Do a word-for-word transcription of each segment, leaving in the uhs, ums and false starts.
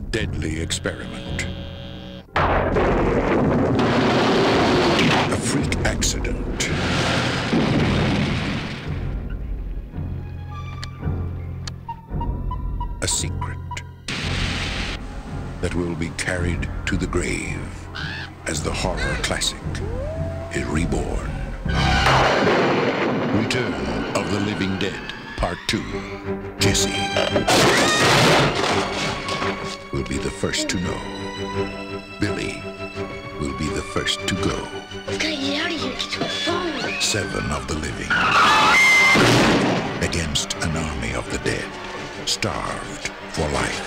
deadly experiment. A freak accident. A secret that will be carried to the grave as the horror classic is reborn. Return of the Living Dead, Part two. Jesse will be the first to know. Billy will be the first to go. We gotta get out of here, get to a phone. Seven of the living against an army of the dead, starved for life.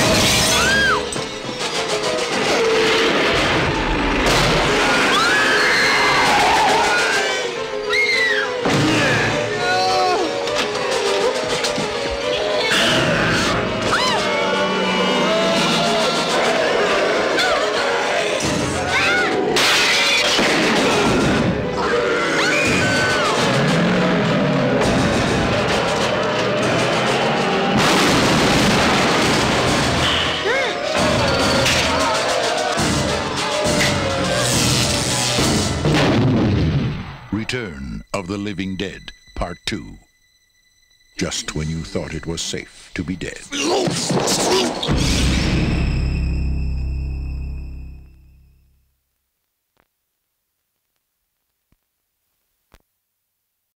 Return of the Living Dead, Part two. Just when you thought it was safe to be dead.